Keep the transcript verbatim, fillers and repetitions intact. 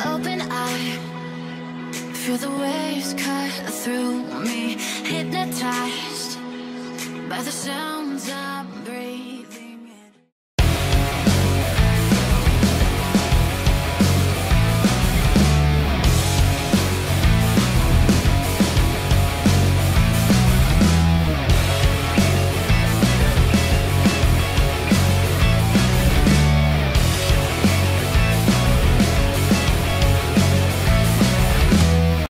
open eye, feel the waves cut through me, hypnotized by the sound